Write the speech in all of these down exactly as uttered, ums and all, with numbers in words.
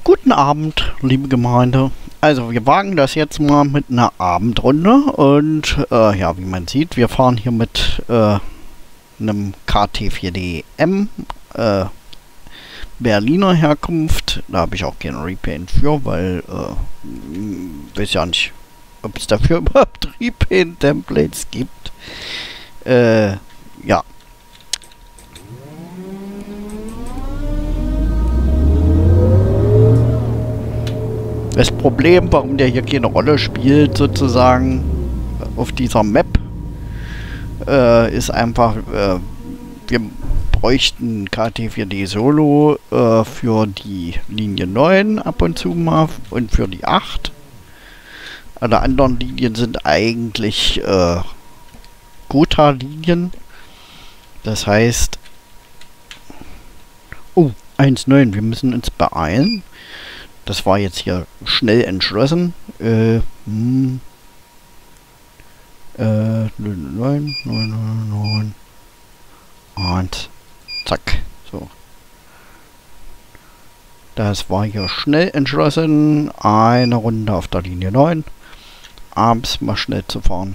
Guten Abend, liebe Gemeinde. Also wir wagen das jetzt mal mit einer Abendrunde und äh, ja, wie man sieht, wir fahren hier mit äh, einem K T vier D M äh, Berliner Herkunft. Da habe ich auch keinen Repaint für, weil äh, weiß ja nicht, ob es dafür überhaupt Repaint-Templates gibt. Äh, ja. Das Problem, warum der hier keine Rolle spielt, sozusagen auf dieser Map, äh, ist einfach, äh, wir bräuchten K T vier D Solo äh, für die Linie neun ab und zu mal und für die acht. Alle anderen Linien sind eigentlich äh, Gotha-Linien. Das heißt, oh, eins Punkt neun, wir müssen uns beeilen. Das war jetzt hier schnell entschlossen. Äh, hm, äh, null neun, null neun neun, eins. Zack. So. Das war hier schnell entschlossen. Eine Runde auf der Linie neun. Abends mal schnell zu fahren.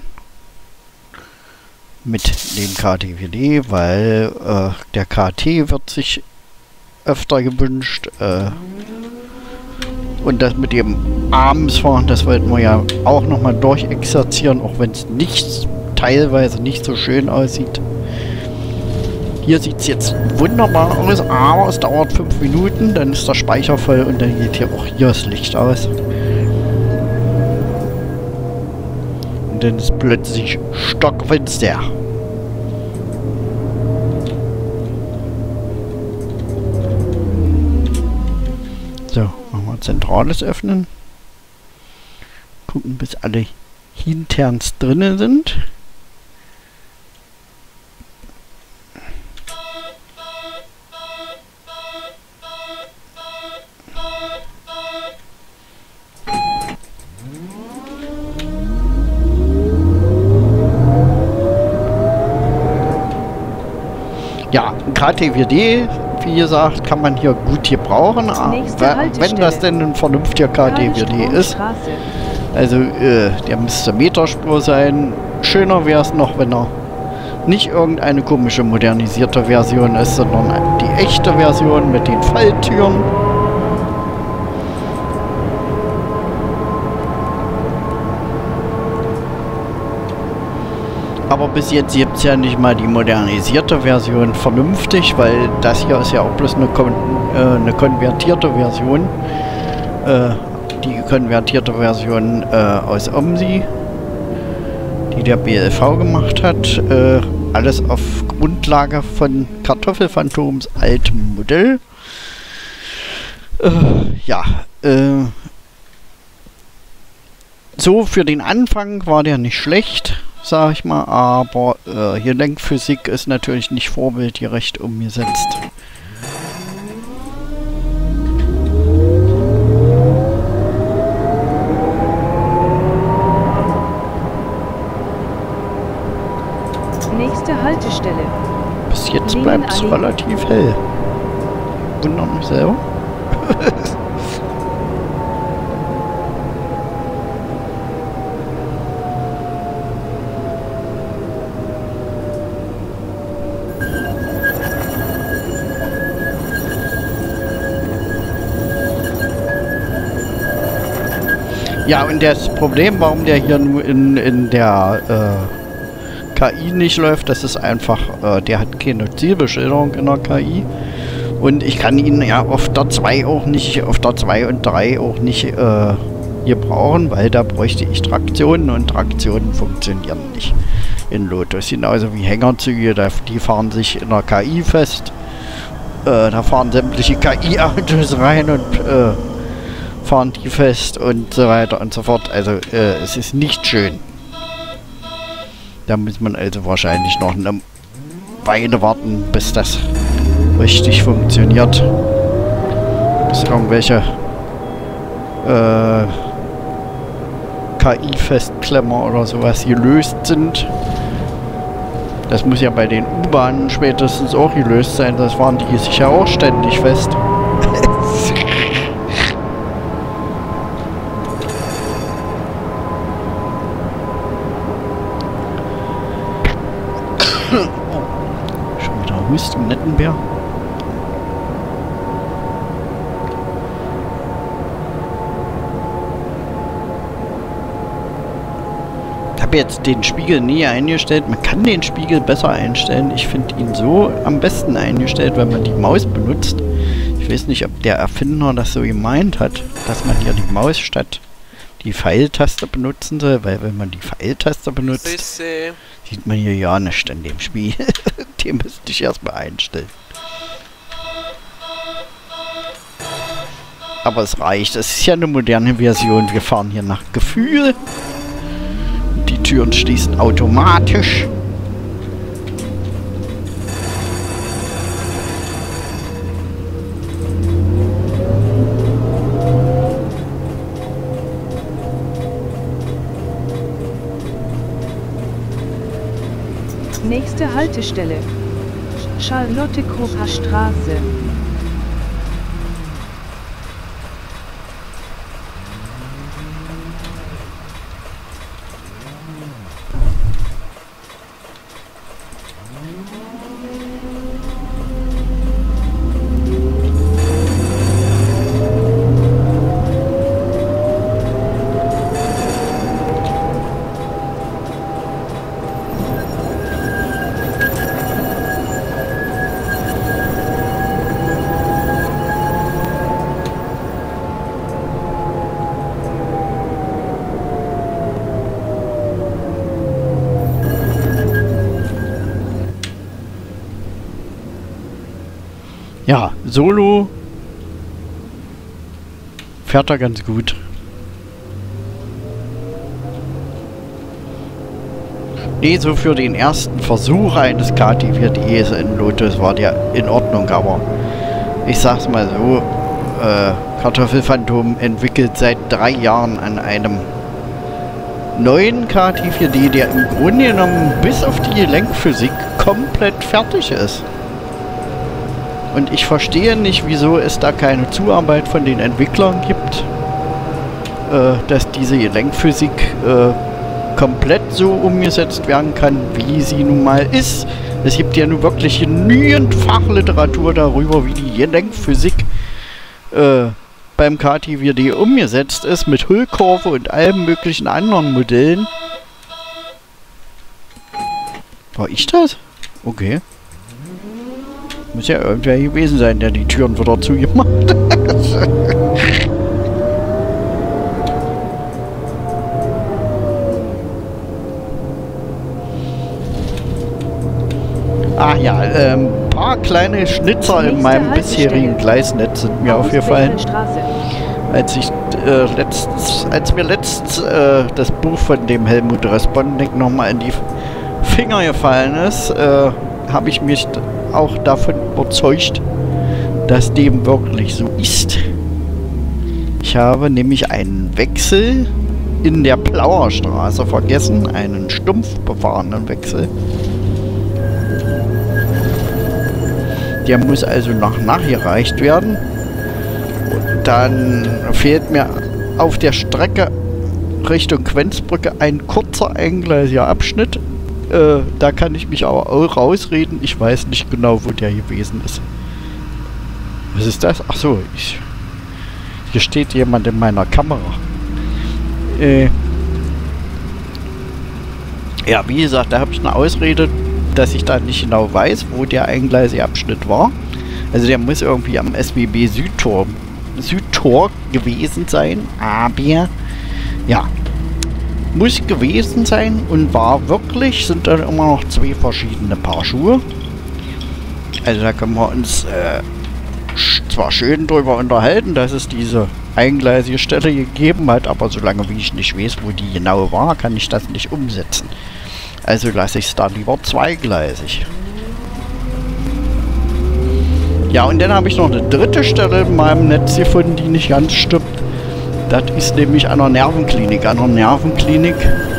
Mit dem K T vier D, weil äh, der K T wird sich öfter gewünscht. Äh, Und das mit dem abends fahren, das wollten wir ja auch nochmal durchexerzieren, auch wenn es nicht, teilweise nicht so schön aussieht. Hier sieht es jetzt wunderbar aus, aber es dauert fünf Minuten, dann ist der Speicher voll und dann geht hier auch hier das Licht aus. Und dann ist plötzlich stockfinster. So, machen wir Zentrales öffnen. Gucken, bis alle Hinterns drinnen sind. Ja, K T vier D, wie gesagt, kann man hier gut gebrauchen, wenn das denn ein vernünftiger K T vier D ist. Also äh, der müsste Meterspur sein. Schöner wäre es noch, wenn er nicht irgendeine komische modernisierte Version ist, sondern die echte Version mit den Falltüren. Aber bis jetzt gibt es ja nicht mal die modernisierte Version vernünftig, weil das hier ist ja auch bloß eine, kon äh, eine konvertierte Version. Äh, die konvertierte Version äh, aus OMSI, die der B L V gemacht hat. Äh, alles auf Grundlage von Kartoffelphantoms altem Modell. Äh, ja, äh, so für den Anfang war der nicht schlecht, sag ich mal, aber äh, hier Lenkphysik ist natürlich nicht vorbildgerecht umgesetzt. Nächste Haltestelle. Bis jetzt bleibt es relativ hell. Wundert mich selber. Ja, und das Problem, warum der hier nur in, in der äh, K I nicht läuft, das ist einfach, äh, der hat keine Zielbeschilderung in der K I. Und ich kann ihn ja auf der zwei auch nicht, auf der zwei und drei auch nicht äh, gebrauchen, weil da bräuchte ich Traktionen und Traktionen funktionieren nicht in Lotus. Genauso wie Hängerzüge, da, die fahren sich in der K I fest. Äh, da fahren sämtliche K I-Autos rein und äh, fahren die fest und so weiter und so fort. Also äh, es ist nicht schön. Da muss man also wahrscheinlich noch eine Weile warten, bis das richtig funktioniert. Bis irgendwelche äh, K I-Festklemmer oder sowas gelöst sind. Das muss ja bei den U-Bahnen spätestens auch gelöst sein. Das waren die sich ja auch ständig fest. Marionettenbär. Ich habe jetzt den Spiegel nie eingestellt. Man kann den Spiegel besser einstellen. Ich finde ihn so am besten eingestellt, wenn man die Maus benutzt. Ich weiß nicht, ob der Erfinder das so gemeint hat, dass man hier die Maus statt die Pfeiltaste benutzen soll, weil wenn man die Pfeiltaste benutzt, Sisse. sieht man hier ja nicht in dem Spiel. Den müsste ich erstmal einstellen. Aber es reicht. Es ist ja eine moderne Version. Wir fahren hier nach Gefühl. Die Türen schließen automatisch. Nächste Haltestelle. Charlotte-Kocher Straße. Ja, Solo fährt er ganz gut. Nee, so für den ersten Versuch eines K T vier D S in Lotus war der in Ordnung, aber ich sag's mal so, äh, Kartoffelphantom entwickelt seit drei Jahren an einem neuen K T vier D, der im Grunde genommen bis auf die Lenkphysik komplett fertig ist. Und ich verstehe nicht, wieso es da keine Zuarbeit von den Entwicklern gibt, äh, dass diese Lenkphysik äh, komplett so umgesetzt werden kann, wie sie nun mal ist. Es gibt ja nun wirklich genügend Fachliteratur darüber, wie die Lenkphysik äh, beim K T vier D umgesetzt ist, mit Hüllkurve und allen möglichen anderen Modellen. War ich das? Okay. Muss ja irgendwer gewesen sein, der die Türen wieder zugemacht hat. Ach ja, ähm, ein paar kleine Schnitzer in meinem bisherigen Gleisnetz sind mir aufgefallen. Als ich äh, letztens, als mir letztens äh, das Buch von dem Helmut Respondek nochmal in die Finger gefallen ist, äh, habe ich mich auch davon überzeugt, dass dem wirklich so ist. Ich habe nämlich einen Wechsel in der Plauerstraße vergessen, einen stumpf befahrenen Wechsel. Der muss also noch nachgereicht werden. Und dann fehlt mir auf der Strecke Richtung Quenzbrücke ein kurzer eingleisiger Abschnitt. Äh, da kann ich mich aber auch rausreden. Ich weiß nicht genau, wo der gewesen ist. Was ist das? Ach so, ich, hier steht jemand in meiner Kamera. Äh, ja, wie gesagt, da habe ich eine Ausrede, dass ich da nicht genau weiß, wo der eingleisige Abschnitt war. Also der muss irgendwie am S W B Südtor, Südtor gewesen sein. Aber ja, muss gewesen sein und war wirklich, sind dann immer noch zwei verschiedene Paar Schuhe. Also da können wir uns äh, zwar schön drüber unterhalten, dass es diese eingleisige Stelle gegeben hat, aber solange wie ich nicht weiß, wo die genau war, kann ich das nicht umsetzen. Also lasse ich es da lieber zweigleisig. Ja, und dann habe ich noch eine dritte Stelle in meinem Netz gefunden, die nicht ganz stimmt. Das ist nämlich an der Nervenklinik. An der Nervenklinik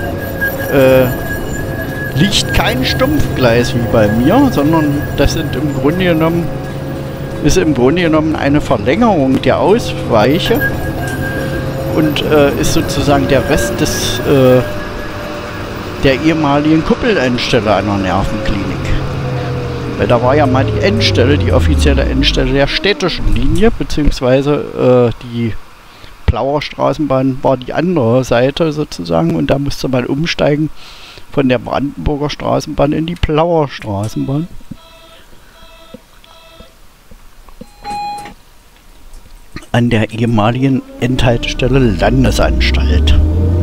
äh, liegt kein Stumpfgleis wie bei mir, sondern das sind im Grunde genommen, ist im Grunde genommen eine Verlängerung der Ausweiche und äh, ist sozusagen der Rest des äh, der ehemaligen Kuppeleinstelle an der Nervenklinik. Weil da war ja mal die Endstelle, die offizielle Endstelle der städtischen Linie, beziehungsweise äh, die Plauer Straßenbahn war die andere Seite sozusagen und da musste man umsteigen von der Brandenburger Straßenbahn in die Plauer Straßenbahn. An der ehemaligen Endhaltestelle Landesanstalt.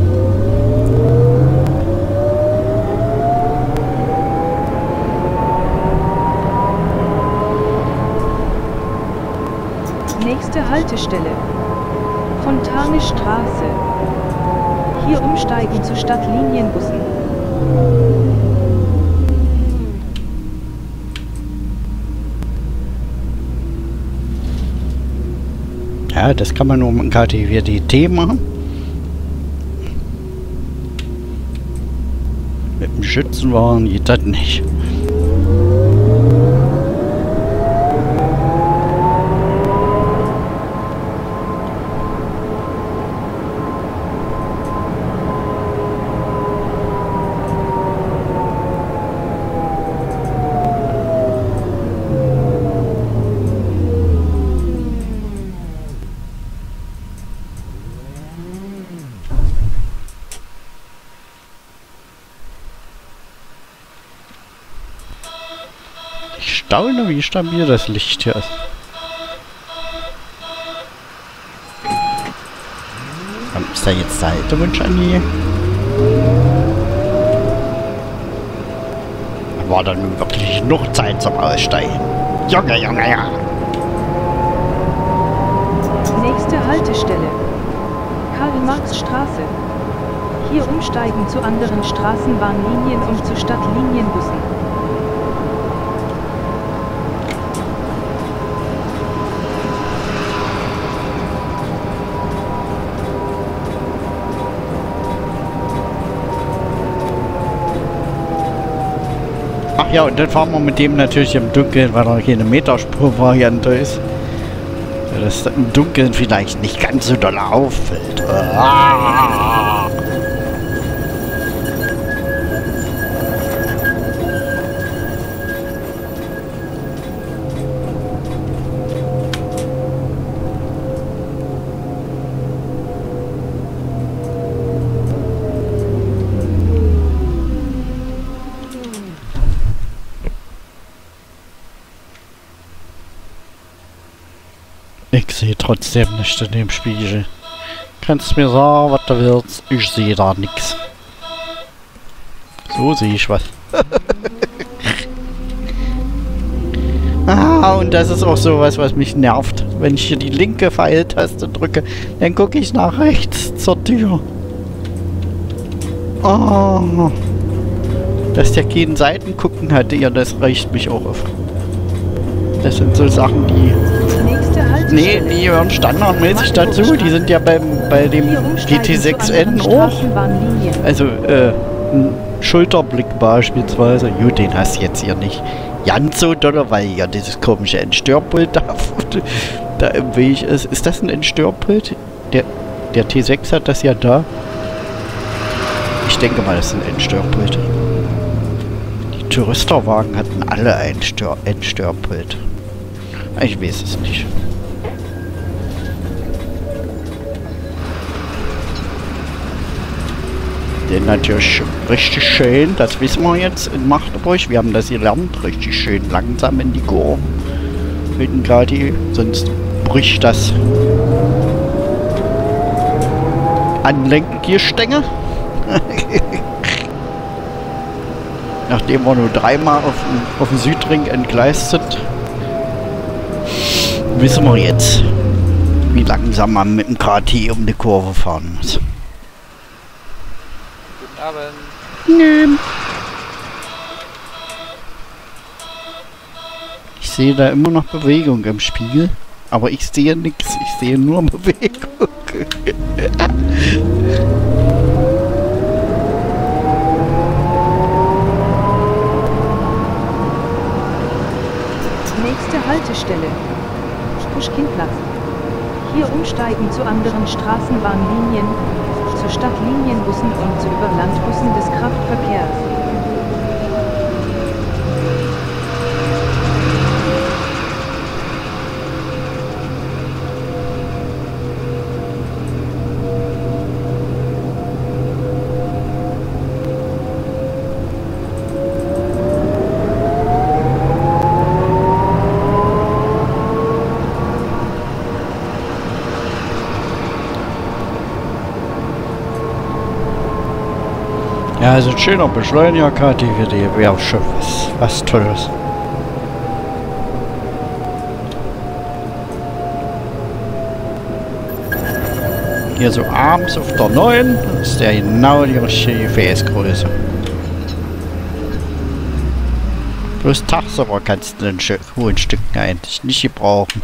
Nächste Haltestelle: Fontane-Straße. Hier umsteigen zu Stadtlinienbussen. Ja, das kann man nur mit dem K T W D T machen. Mit dem Schützenwagen geht das nicht. Ich staune, wie stabil das Licht hier ist. Und ist da jetzt der Haltewunsch an die? War da nun wirklich noch Zeit zum Aussteigen? Junge, Junge, ja. Nächste Haltestelle: Karl-Marx-Straße. Hier umsteigen zu anderen Straßenbahnlinien und zu Stadtlinienbussen. Ach ja, und dann fahren wir mit dem natürlich im Dunkeln, weil er keine Meterspur-Variante ist. Dass im Dunkeln vielleicht nicht ganz so doll auffällt. Ah! Ich sehe trotzdem nicht in dem Spiegel. Kannst mir sagen, was du willst. Ich sehe da nichts. So sehe ich was. Ah, und das ist auch sowas, was mich nervt. Wenn ich hier die linke Pfeiltaste drücke, dann gucke ich nach rechts zur Tür. Oh. Dass der keinen Seiten gucken hatte, ja, das reicht mich auch auf. Das sind so Sachen, die... Nee, die hören standardmäßig dazu. Die sind ja beim, bei dem G T sechs N auch. Also, äh, ein Schulterblick beispielsweise. Gut, den hast du jetzt hier nicht ganz so doll, weil ja dieses komische Entstörpult da, da im Weg ist. Ist das ein Entstörpult? Der, der T sechs hat das ja da. Ich denke mal, das ist ein Entstörpult. Die Touristerwagen hatten alle ein Stör Entstörpult. Ich weiß es nicht. Den natürlich richtig schön, das wissen wir jetzt in Magdeburg. Wir haben das gelernt, richtig schön langsam in die Kurve mit dem K T, sonst bricht das Anlenkgestänge. Nachdem wir nur dreimal auf, auf dem Südring entgleist sind, wissen wir jetzt, wie langsam man mit dem K T um die Kurve fahren muss. Guten Abend. Nö. Ich sehe da immer noch Bewegung im Spiegel, aber ich sehe nichts. Ich sehe nur Bewegung. Nächste Haltestelle: Puschkinplatz. Hier umsteigen zu anderen Straßenbahnlinien, zu Stadtlinienbussen und zu Überlandbussen des Kraftverkehrs. Ja, also ein schöner Beschleuniger K T für die wäre schon was, was Tolles. Hier so abends auf der neuen ist der genau die richtige Gefäßgröße. Bloß tagsüber kannst du den hohen Stücken eigentlich nicht gebrauchen.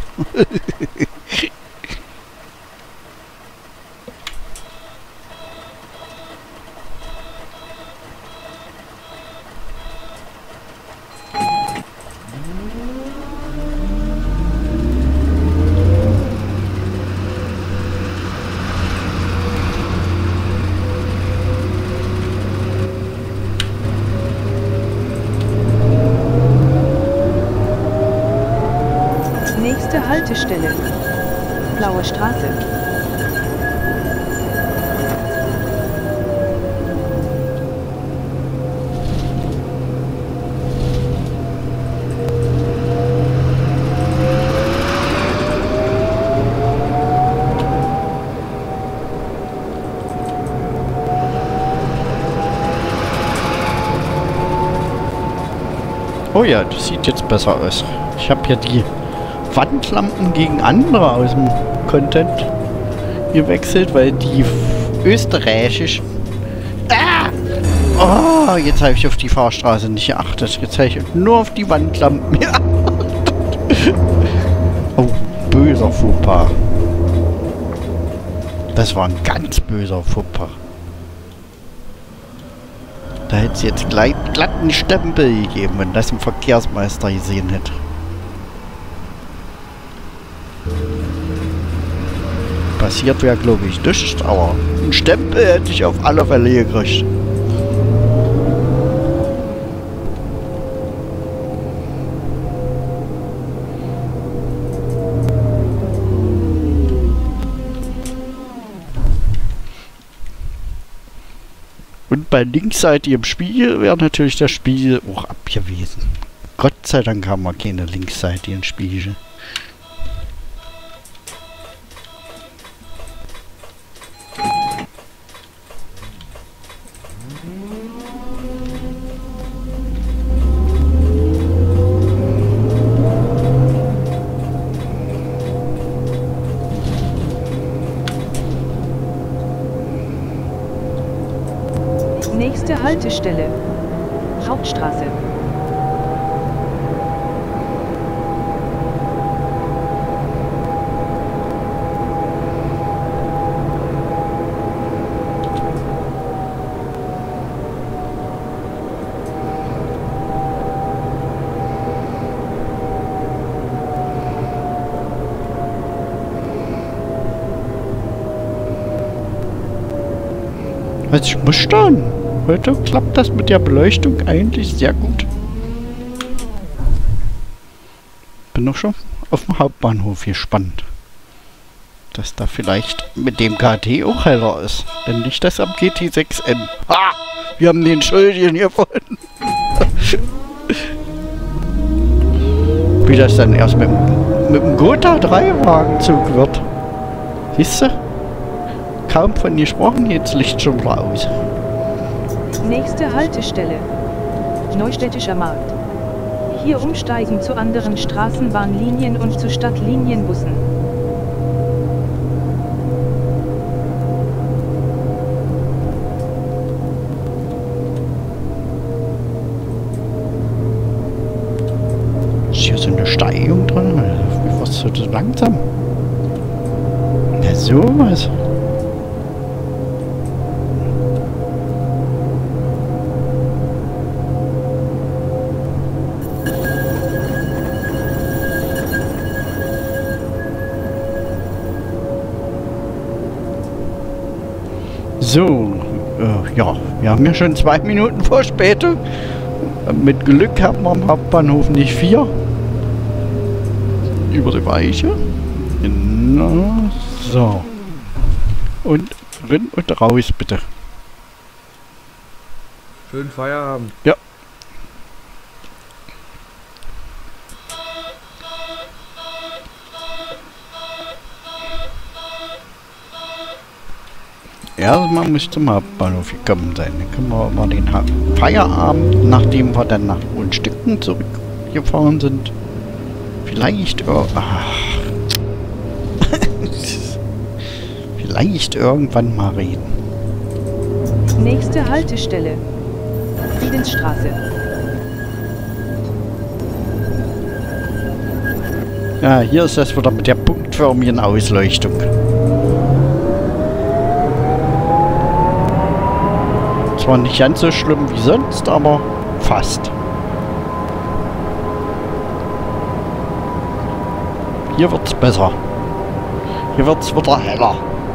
Nächste Haltestelle. Blaue Straße. Oh ja, das sieht jetzt besser aus. Ich habe hier die Wandlampen gegen andere aus dem Content gewechselt, weil die österreichisch... Ah! Oh, jetzt habe ich auf die Fahrstraße nicht geachtet. Jetzt habe ich nur auf die Wandlampen geachtet. Oh, böser Fauxpas. Das war ein ganz böser Fauxpas. Da hätte es jetzt gleich glatten Stempel gegeben, wenn das ein Verkehrsmeister gesehen hätte. Passiert wäre, glaube ich, nichts, aber einen Stempel hätte ich auf alle Fälle gekriegt. Und bei linksseitigem Spiegel wäre natürlich der Spiegel auch abgewiesen. Gott sei Dank haben wir keine linksseitigen Spiegel. Nächste Haltestelle. Hauptstraße. Also ich muss staunen. Heute klappt das mit der Beleuchtung eigentlich sehr gut. Bin noch schon auf dem Hauptbahnhof gespannt. Dass da vielleicht mit dem K T auch heller ist. Denn nicht das am G T sechs N. Ha! Wir haben den Schuldigen gefunden. Wie das dann erst mit, mit dem Gotha drei Wagenzug wird. Siehst du? Kaum von gesprochen, jetzt Licht schon wieder aus. Nächste Haltestelle. Neustädtischer Markt. Hier umsteigen zu anderen Straßenbahnlinien und zu Stadtlinienbussen. Ist hier so eine Steigung drin? Wie war's so langsam? Ja, sowas. So, äh, ja, wir haben ja schon zwei Minuten Verspätung. Mit Glück haben wir am Hauptbahnhof nicht vier. Über die Weiche. Genau, so. Und rein und raus, bitte. Schönen Feierabend. Ja. Erstmal muss ich zum Hauptbahnhof gekommen sein. Dann können wir mal den ha Feierabend, nachdem wir dann nach Hohenstecken zurückgefahren sind, vielleicht ir ach. vielleicht irgendwann mal reden. Nächste Haltestelle. Friedensstraße. Ja, hier ist das wieder mit der punktförmigen Ausleuchtung. Zwar nicht ganz so schlimm wie sonst, aber fast. Hier wird's besser. Hier wird's wieder heller.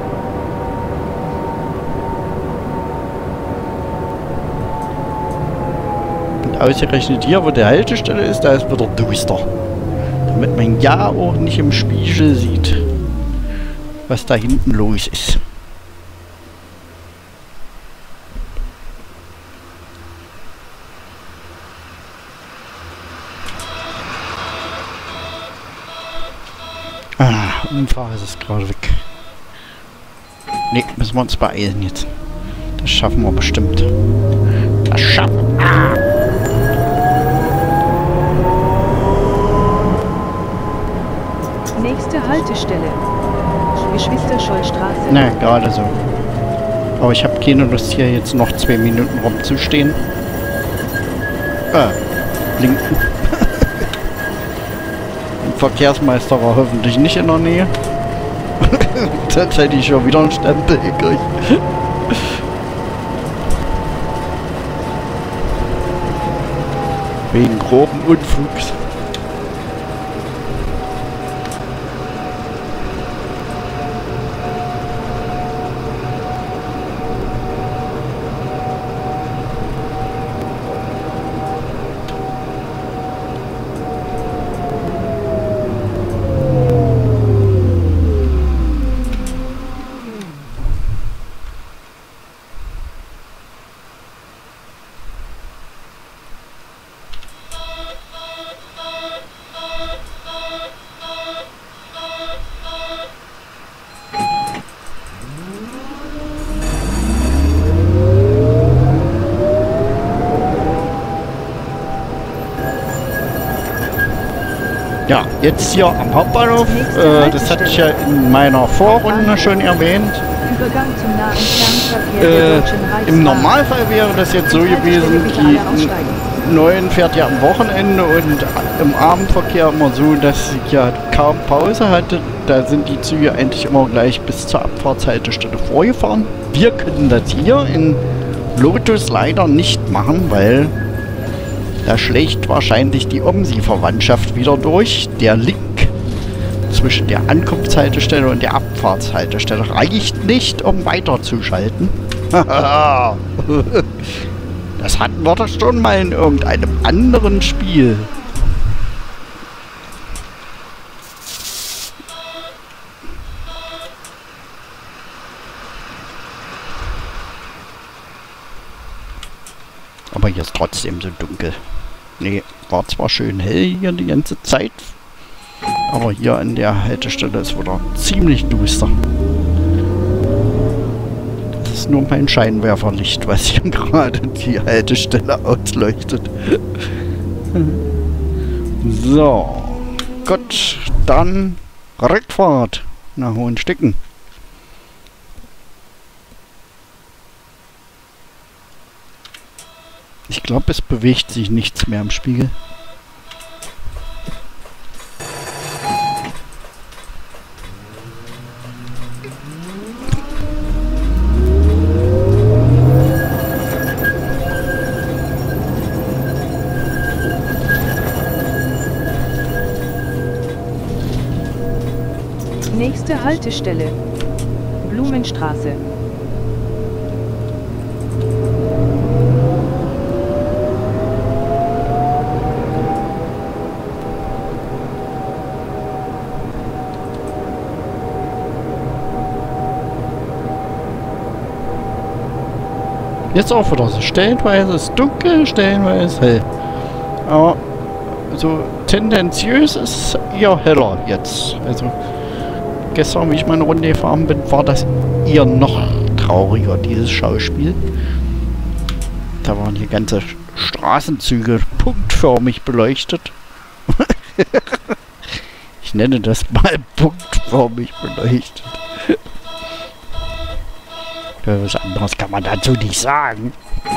Und ausgerechnet hier, wo die Haltestelle ist, da ist wieder duster. Damit man ja auch nicht im Spiegel sieht, was da hinten los ist. Ah, Unfall ist es gerade weg. Ne, müssen wir uns beeilen jetzt. Das schaffen wir bestimmt. Das schaffen wir. Ah. Nächste Haltestelle. Geschwister-Scholl-Straße. Ne, gerade so. Aber ich habe keine Lust, hier jetzt noch zwei Minuten rumzustehen. Ah, blinken. Der Verkehrsmeister war hoffentlich nicht in der Nähe. Sonst hätte ich schon wieder einen Stempel gekriegt. Wegen groben Unfugs. Ja, jetzt hier am Hauptbahnhof, äh, das hatte ich ja in meiner Vorrunde schon erwähnt. Übergang zum nahen Fernverkehr der Deutschen Äh, Im Normalfall wäre das jetzt so gewesen, die neun fährt ja am Wochenende und im Abendverkehr immer so, dass ich ja kaum Pause hatte. Da sind die Züge eigentlich immer gleich bis zur Abfahrtshaltestelle vorgefahren. Wir können das hier in Lotus leider nicht machen, weil da schlägt wahrscheinlich die OMSI-Verwandtschaft wieder durch. Der Link zwischen der Ankunftshaltestelle und der Abfahrtshaltestelle reicht nicht, um weiterzuschalten. Das hatten wir doch schon mal in irgendeinem anderen Spiel. Aber hier ist trotzdem so dunkel. Nee, war zwar schön hell hier die ganze Zeit, aber hier an der Haltestelle ist wieder ziemlich duster. Das ist nur mein Scheinwerferlicht, was hier gerade die Haltestelle ausleuchtet. So, gut, dann Rückfahrt nach Hohenstecken. Ich glaube, es bewegt sich nichts mehr im Spiegel. Nächste Haltestelle. Blumenstraße. Jetzt auch wieder so. Stellenweise ist dunkel, stellenweise hell. Aber so tendenziös ist eher heller jetzt. Also gestern, wie ich meine Runde gefahren bin, war das eher noch trauriger, dieses Schauspiel. Da waren hier ganze Straßenzüge punktförmig beleuchtet. Ich nenne das mal punktförmig beleuchtet. Was anderes kann man dazu nicht sagen.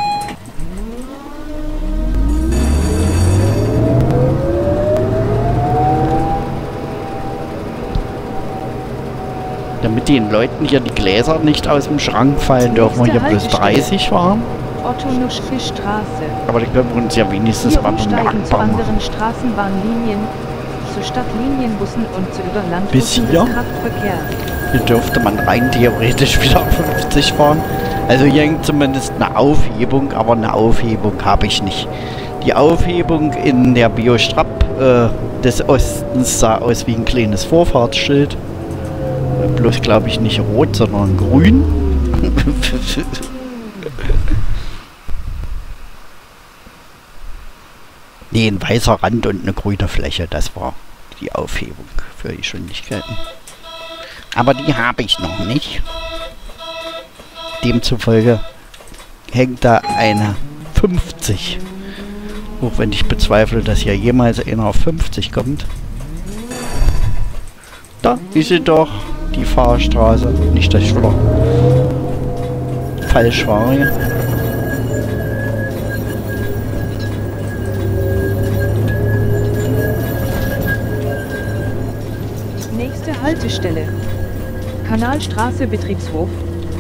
Damit den Leuten hier die Gläser nicht aus dem Schrank fallen, dürfen wir hier bloß dreißig fahren. Otto-Nuschke-Straße. Aber die können wir uns ja wenigstens Hier mal umsteigen zu bemerkbar machen. anderen Straßenbahnlinien, zu Stadtlinienbussen und zu Bis Überlandbussen hier? des Kraftverkehrs. Hier dürfte man rein theoretisch wieder fünfzig fahren. Also hier hängt zumindest eine Aufhebung, aber eine Aufhebung habe ich nicht. Die Aufhebung in der Biostrap äh, des Ostens sah aus wie ein kleines Vorfahrtsschild. Bloß glaube ich nicht rot, sondern grün. Nee, ein weißer Rand und eine grüne Fläche, das war die Aufhebung für Geschwindigkeiten. Aber die habe ich noch nicht. Demzufolge hängt da eine fünfzig. Auch wenn ich bezweifle, dass hier jemals einer auf fünfzig kommt. Da ist sie doch, die Fahrstraße. Nicht, dass ich wieder falsch war hier. Nächste Haltestelle. Kanalstraße, Betriebshof.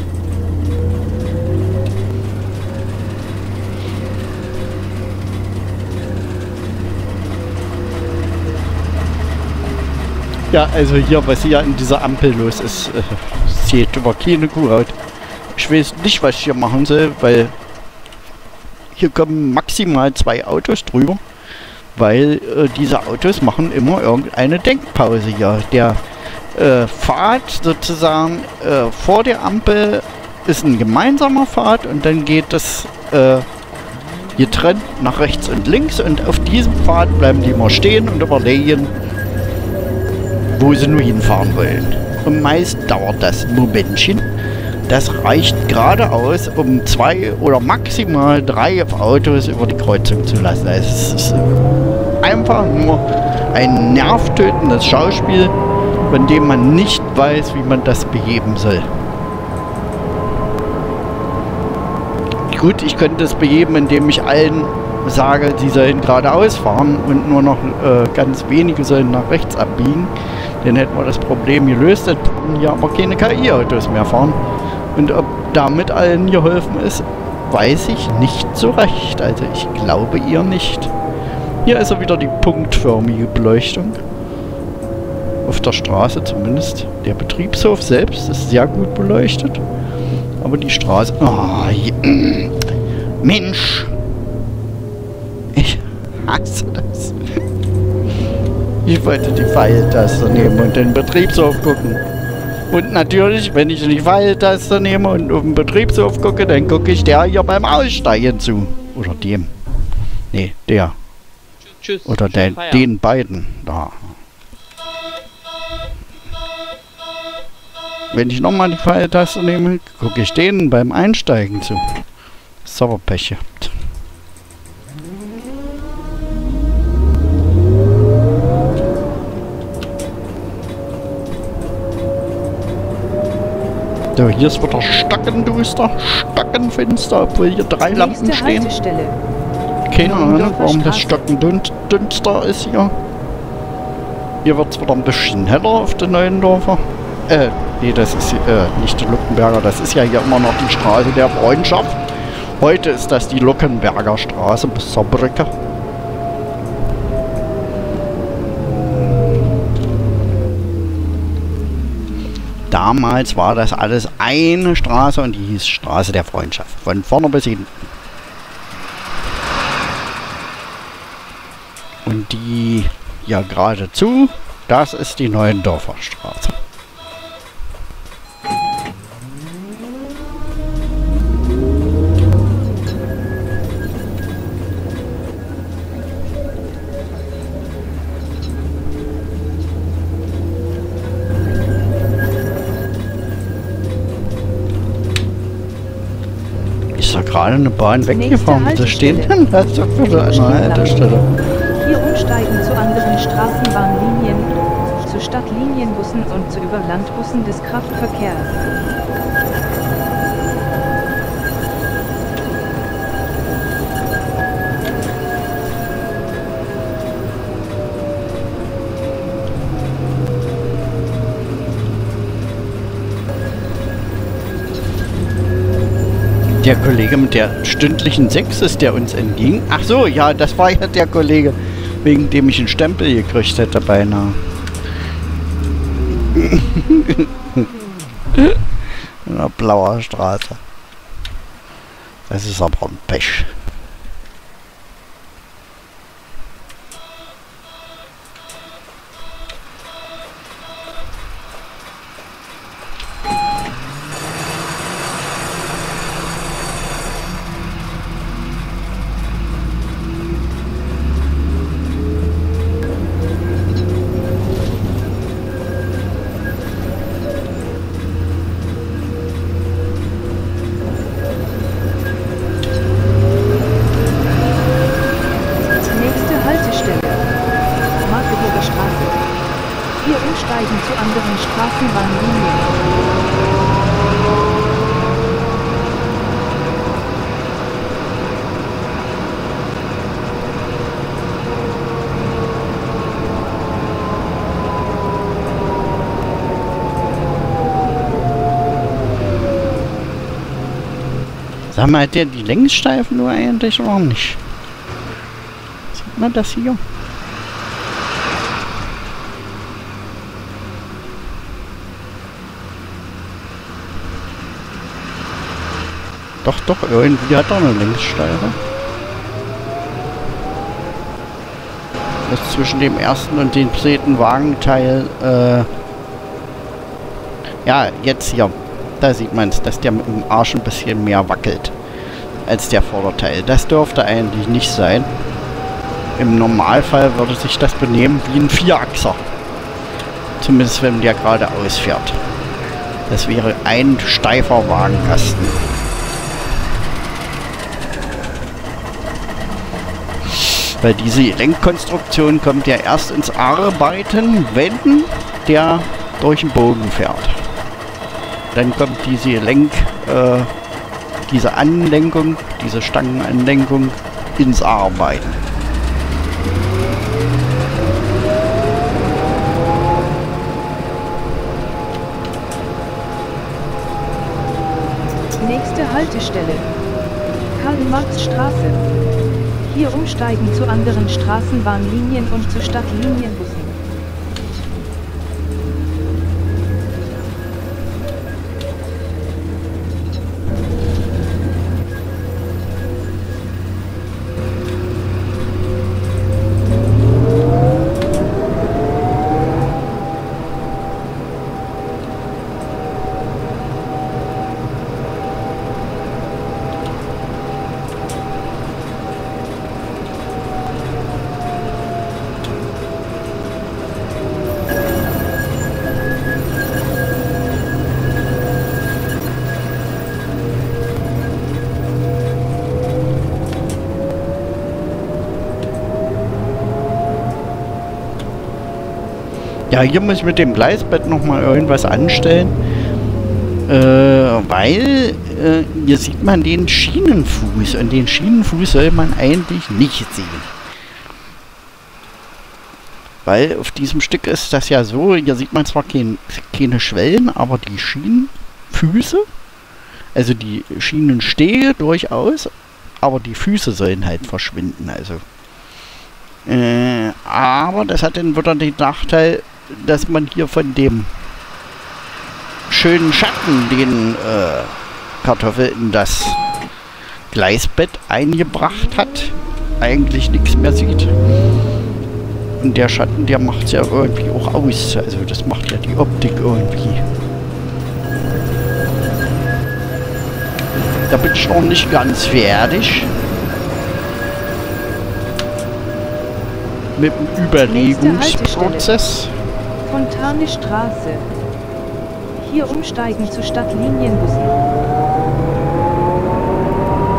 Ja, also hier, was hier an dieser Ampel los ist, äh, sieht über keine Kuhhaut. Ich weiß nicht, was ich hier machen soll, weil hier kommen maximal zwei Autos drüber, weil äh, diese Autos machen immer irgendeine Denkpause hier. Der äh, Pfad sozusagen äh, vor der Ampel ist ein gemeinsamer Pfad und dann geht das äh, getrennt nach rechts und links und auf diesem Pfad bleiben die immer stehen und überlegen, wo sie nur hinfahren wollen. Und meist dauert das ein Momentchen. Das reicht gerade aus, um zwei oder maximal drei Autos über die Kreuzung zu lassen. Es ist einfach nur ein nervtötendes Schauspiel, von dem man nicht weiß, wie man das beheben soll. Gut, ich könnte es beheben, indem ich allen sage, sie sollen geradeaus fahren und nur noch äh, ganz wenige sollen nach rechts abbiegen. Dann hätten wir das Problem gelöst, dann würden hier aber keine K I-Autos mehr fahren. Und ob damit allen geholfen ist, weiß ich nicht so recht. Also ich glaube eher nicht. Hier ist ja wieder die punktförmige Beleuchtung. Auf der Straße zumindest. Der Betriebshof selbst ist sehr gut beleuchtet. Aber die Straße... Oh, je, Mensch! Ich hasse das. Ich wollte die Pfeiltaste nehmen und den Betriebshof gucken. Und natürlich, wenn ich die Pfeiltaste nehme und auf den Betriebshof gucke, dann gucke ich der hier beim Aussteigen zu. Oder dem. Nee, der. Tschüss. Oder den, den beiden. Da. Wenn ich nochmal die Pfeiltaste nehme, gucke ich denen beim Einsteigen zu. Das ist aber Pech gehabt. So, hier ist wieder stackenduster, stackenfinster, obwohl hier drei Lampen Nächste stehen. Haltestelle. Keine Ahnung, Neuendorfer warum das Straße. stockendünster ist hier. Hier wird es wieder ein bisschen heller auf der Neuendorfer. Äh, nee, das ist äh, nicht die Luckenberger, das ist ja hier immer noch die Straße der Freundschaft. Heute ist das die Luckenberger Straße bis zur Brücke. Damals war das alles eine Straße und die hieß Straße der Freundschaft. Von vorne bis hinten. Und die ja geradezu, das ist die Neuendorfer Straße. doch gerade eine Bahn weggefahren. Wieso stehen denn da so viele an der Haltestelle? Hier umsteigen zu anderen Straßenbahnlinien, zu Stadtlinienbussen und zu Überlandbussen des Kraftverkehrs. Der Kollege mit der stündlichen sechs ist, der uns entging. Ach so, ja, das war ja der Kollege, wegen dem ich einen Stempel gekriegt hätte beinahe. In der Blauer Straße. Das ist aber ein Pech. Zu anderen Straßenbahnlinien. Sag mal, hat der die Längsstreifen nur eigentlich oder nicht? Sieht man das hier? Doch, doch, irgendwie hat er eine Längsstreife. Das ist zwischen dem ersten und dem zehnten Wagenteil, äh ja, jetzt hier. Da sieht man es, dass der mit dem Arsch ein bisschen mehr wackelt als der Vorderteil. Das dürfte eigentlich nicht sein. Im Normalfall würde sich das benehmen wie ein Vierachser. Zumindest wenn der gerade ausfährt. Das wäre ein steifer Wagenkasten. Weil diese Lenkkonstruktion kommt ja erst ins Arbeiten, wenn der durch den Boden fährt. Dann kommt diese Lenk, äh, diese Anlenkung, diese Stangenanlenkung ins Arbeiten. Nächste Haltestelle: Karl-Marx-Straße. Hier umsteigen zu anderen Straßenbahnlinien und zu Stadtlinienbussen. Ja, hier muss ich mit dem Gleisbett nochmal irgendwas anstellen. Äh, weil äh, hier sieht man den Schienenfuß. Und den Schienenfuß soll man eigentlich nicht sehen. Weil auf diesem Stück ist das ja so, hier sieht man zwar kein, keine Schwellen, aber die Schienenfüße, also die Schienenstege durchaus, aber die Füße sollen halt verschwinden. Also. Äh, aber das hat dann wieder den Nachteil, dass man hier von dem schönen Schatten, den äh, Kartoffel in das Gleisbett eingebracht hat, eigentlich nichts mehr sieht. Und der Schatten, der macht es ja irgendwie auch aus. Also das macht ja die Optik irgendwie. Da bin ich noch nicht ganz fertig. Mit dem Überlegungsprozess. Fontane Straße. Hier umsteigen zu Stadtlinienbussen.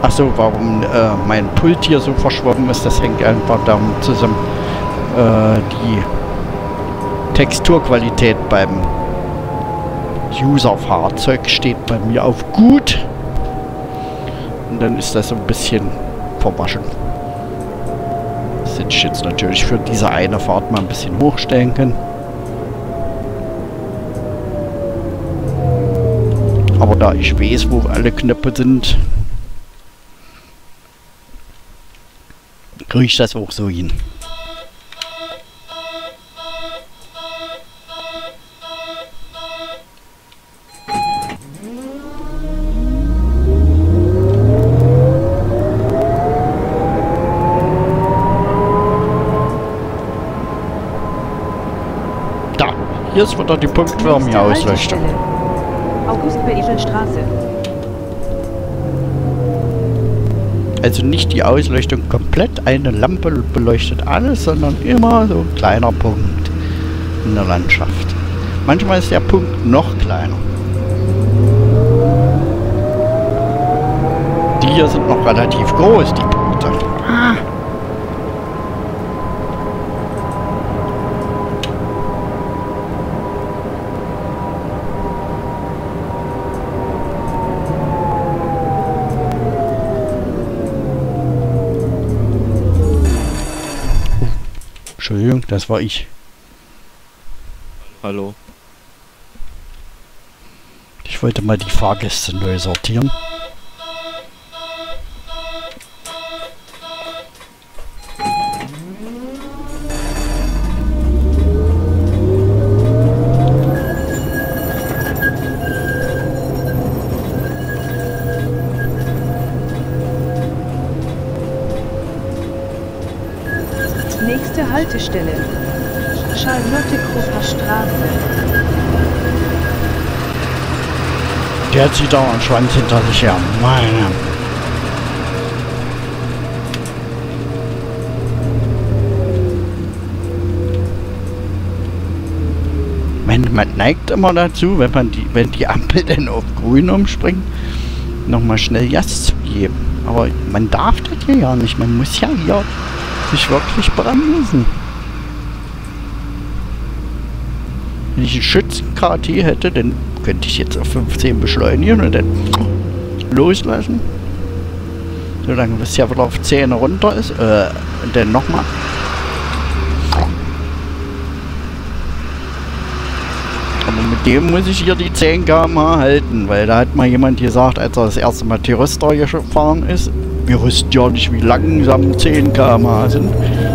Ach so, warum äh, mein Pult hier so verschwommen ist, das hängt einfach damit zusammen. Äh, die Texturqualität beim User-Fahrzeug steht bei mir auf gut. Und dann ist das so ein bisschen verwaschen. Das hätte ich jetzt natürlich für diese eine Fahrt mal ein bisschen hochstellen können. Aber da ich weiß, wo alle Knöpfe sind, kriege ich das auch so hin. Da, hier ist wieder die punktförmige Ausleuchtung. August-Beeselstraße. Also nicht die Ausleuchtung komplett, eine Lampe beleuchtet alles, sondern immer so ein kleiner Punkt in der Landschaft. Manchmal ist der Punkt noch kleiner. Die hier sind noch relativ groß, die Punkte. Ah. Entschuldigung, das war ich. Hallo. Ich wollte mal die Fahrgäste neu sortieren. Nächste Haltestelle. Charlotte-Krupper Straße. Der zieht auch einen Schwanz hinter sich her. Meine. Man, man neigt immer dazu, wenn man die, wenn die Ampel dann auf grün umspringt, nochmal schnell Gas zu geben. Aber man darf das hier ja nicht. Man muss ja hier sich wirklich bremsen. Wenn ich einen Schützen-K T hätte, dann könnte ich jetzt auf fünfzehn beschleunigen und dann loslassen. Solange bis ja wieder auf zehn runter ist. Äh, und dann nochmal. Aber mit dem muss ich hier die zehn Kilometer pro Stunde halten, weil da hat mal jemand gesagt, als er das erste Mal Tirista gefahren ist, wir wussten ja nicht, wie langsam zehn Kilometer pro Stunde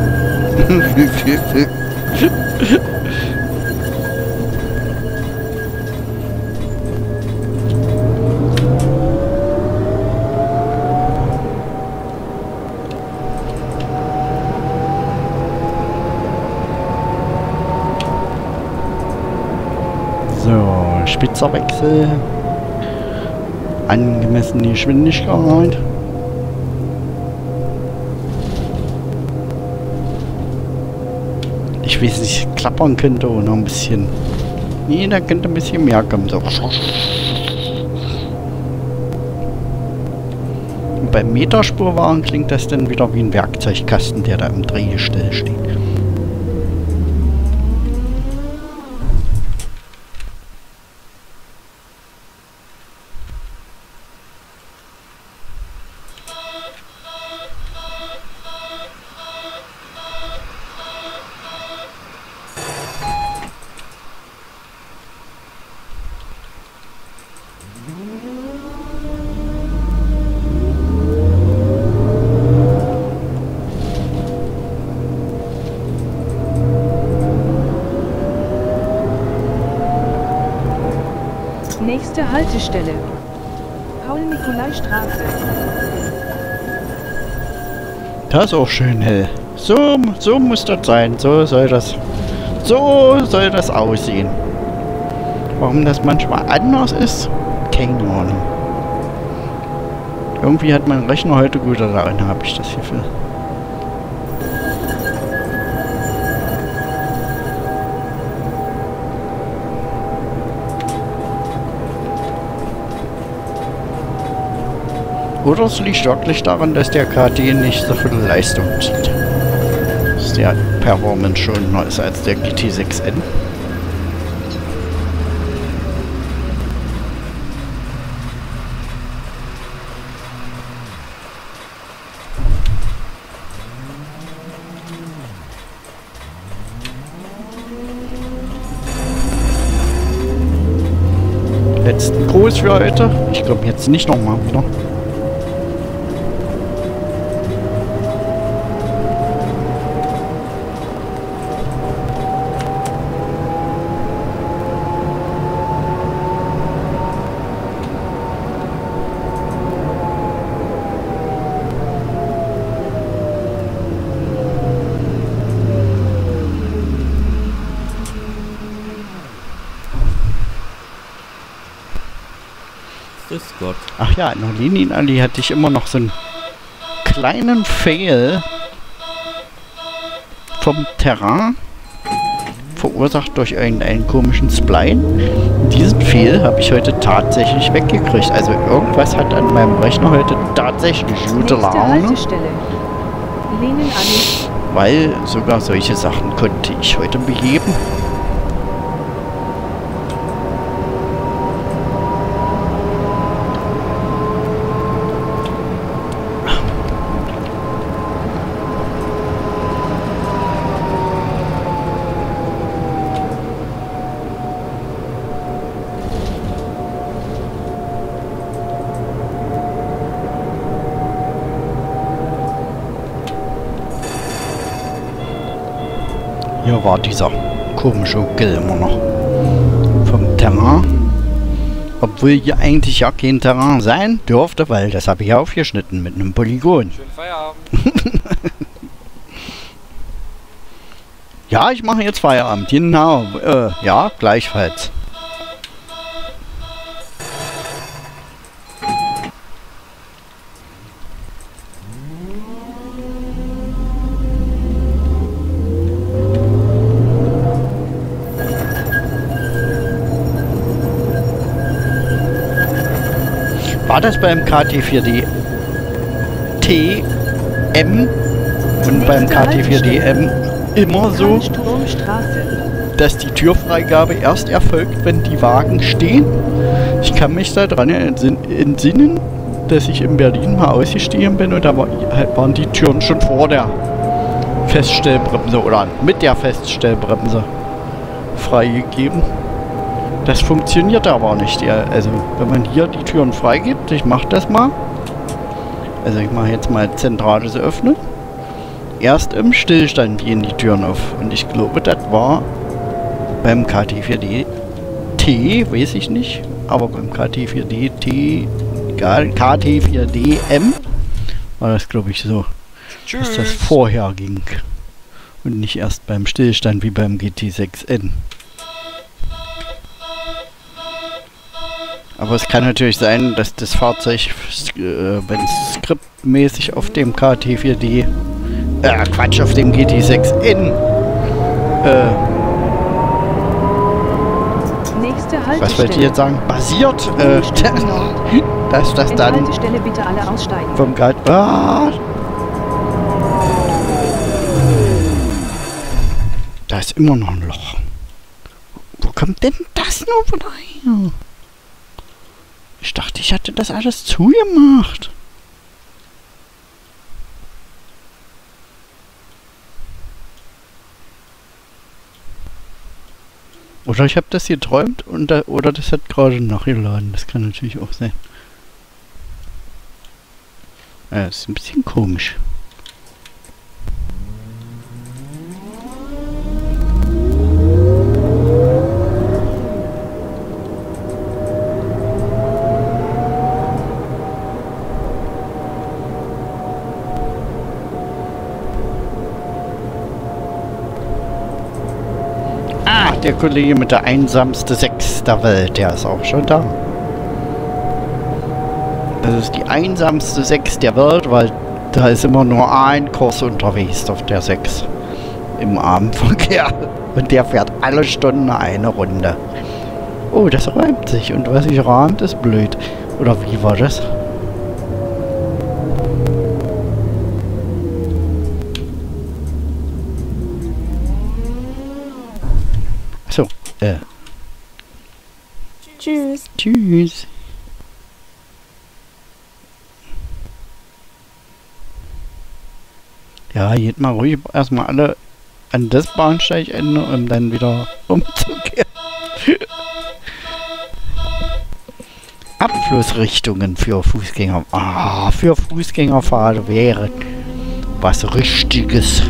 sind. So, Spitzerwechsel. Angemessene Geschwindigkeit. Ich weiß nicht, klappern könnte oder noch ein bisschen. Nee, da könnte ein bisschen mehr kommen. So. Und beim Meterspurwagen klingt das dann wieder wie ein Werkzeugkasten, der da im Drehgestell steht. Nächste Haltestelle. Paul-Nikolai-Straße. Das ist auch schön hell. So, so muss das sein. So soll das. So soll das aussehen. Warum das manchmal anders ist? Keine Ahnung. Irgendwie hat mein Rechner heute gute Laune, habe ich das Gefühl. Oder es liegt wirklich daran, dass der K D nicht so viel Leistung zieht. Dass der Performance schonender ist als der G T sechs N. Letzten Gruß für heute. Ich glaube jetzt nicht nochmal wieder. Grüß Gott. Ach ja, in der Linienallee hatte ich immer noch so einen kleinen Fail vom Terrain, verursacht durch irgendeinen komischen Spline. Diesen Fail habe ich heute tatsächlich weggekriegt. Also irgendwas hat an meinem Rechner heute tatsächlich gute Laune. Weil sogar solche Sachen konnte ich heute beheben. Hier war dieser komische Gill immer noch vom Terrain. Obwohl hier eigentlich ja kein Terrain sein dürfte, weil das habe ich aufgeschnitten mit einem Polygon. Schönen Feierabend. Ja, ich mache jetzt Feierabend. Genau. Äh, ja, gleichfalls. War das beim K T vier D T M und beim K T vier D M immer so, dass die Türfreigabe erst erfolgt, wenn die Wagen stehen? Ich kann mich daran entsinnen, dass ich in Berlin mal ausgestiegen bin und da waren die Türen schon vor der Feststellbremse oder mit der Feststellbremse freigegeben. Das funktioniert aber nicht. Ja, also wenn man hier die Türen freigibt, ich mache das mal. Also ich mache jetzt mal zentrales Öffnen. Erst im Stillstand gehen die Türen auf. Und ich glaube, das war beim K T vier D T, weiß ich nicht. Aber beim K T vier D T, egal, K T vier D M war das, glaube ich, so. Tschüss. Dass das vorher ging. Und nicht erst beim Stillstand wie beim G T sechs N. Aber es kann natürlich sein, dass das Fahrzeug, äh, wenn es skriptmäßig auf dem K T vier D, äh, Quatsch, auf dem G T sechs N, äh, Nächste Haltestelle. Was wollt ihr jetzt sagen? Basiert, äh, dass das dann Haltestelle bitte alle aussteigen. vom Guide, ah, da ist immer noch ein Loch. Wo kommt denn das nur von her? Ich dachte, ich hatte das alles zugemacht. Oder ich habe das hier geträumt und da, oder das hat gerade nachgeladen. Das kann natürlich auch sein. Ja, das ist ein bisschen komisch. Der Kollege mit der einsamste sechs der Welt, der ist auch schon da. Das ist die einsamste sechs der Welt, weil da ist immer nur ein Kurs unterwegs auf der sechs im Abendverkehr. Und der fährt alle Stunden eine Runde. Oh, das räumt sich. Und was sich räumt, ist blöd. Oder wie war das? Äh. Tschüss. Tschüss. Ja, geht mal ruhig erstmal alle an das Bahnsteigende, um dann wieder umzukehren. Abflussrichtungen für Fußgänger. Ah, für Fußgängerpfade wäre was Richtiges.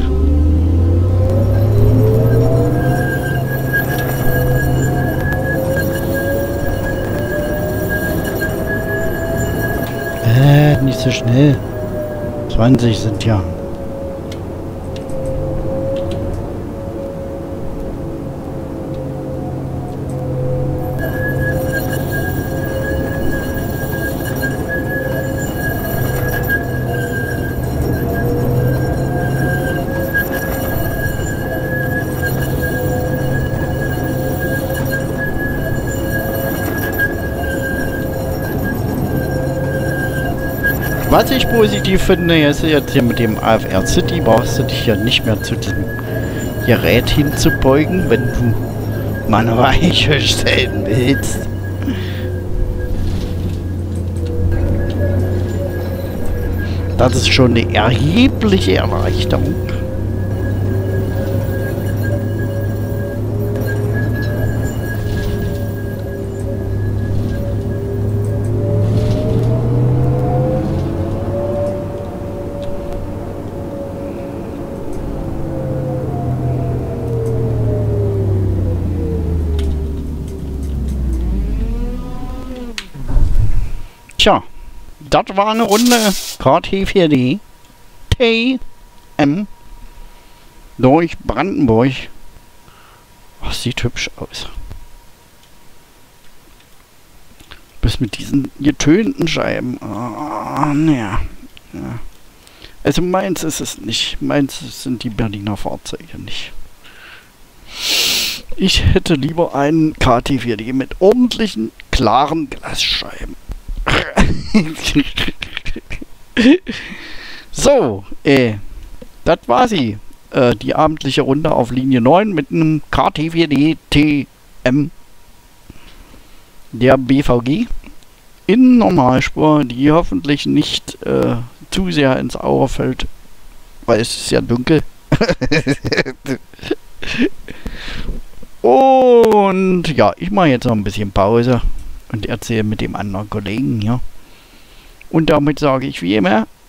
Äh, nicht so schnell. zwanzig sind ja. Was ich positiv finde, ist jetzt hier mit dem A F R City, brauchst du dich ja nicht mehr zu diesem Gerät hinzubeugen, wenn du mal eine Weiche stellen willst. Das ist schon eine erhebliche Erleichterung. Tja, das war eine Runde K T vier D T M durch Brandenburg. Oh, sieht hübsch aus. Bis mit diesen getönten Scheiben. Oh, naja. Ja. Also meins ist es nicht. Meins sind die Berliner Fahrzeuge nicht. Ich hätte lieber einen K T vier D mit ordentlichen, klaren Glasscheiben. So, äh, das war sie. Äh, die abendliche Runde auf Linie neun mit einem K T vier D T M der B V G in Normalspur, die hoffentlich nicht äh, zu sehr ins Auge fällt, weil es ist ja dunkel. Und ja, ich mache jetzt noch ein bisschen Pause und erzähle mit dem anderen Kollegen hier. Und damit sage ich wie immer,